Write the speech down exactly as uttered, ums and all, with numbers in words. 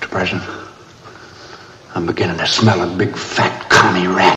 Mister President, I'm beginning to smell a big, fat commie rat.